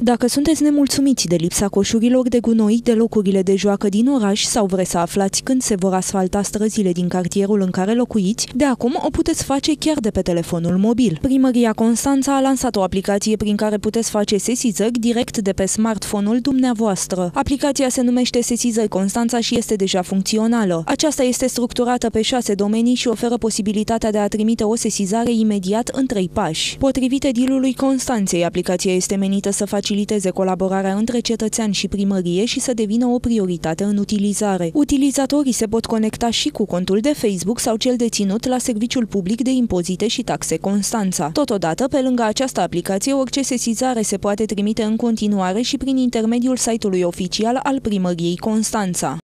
Dacă sunteți nemulțumiți de lipsa coșurilor de gunoi de locurile de joacă din oraș sau vreți să aflați când se vor asfalta străzile din cartierul în care locuiți, de acum o puteți face chiar de pe telefonul mobil. Primăria Constanța a lansat o aplicație prin care puteți face sesizări direct de pe smartphone-ul dumneavoastră. Aplicația se numește Sesizări Constanța și este deja funcțională. Aceasta este structurată pe 6 domenii și oferă posibilitatea de a trimite o sesizare imediat în 3 pași. Potrivit edilului Constanței, aplicația este menită să faciliteze colaborarea între cetățeani și primărie și să devină o prioritate în utilizare. Utilizatorii se pot conecta și cu contul de Facebook sau cel deținut la Serviciul Public de Impozite și Taxe Constanța. Totodată, pe lângă această aplicație, orice sesizare se poate trimite în continuare și prin intermediul site-ului oficial al Primăriei Constanța.